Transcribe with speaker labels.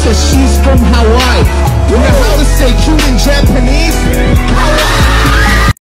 Speaker 1: cause she's from Hawaii. You know how to say cute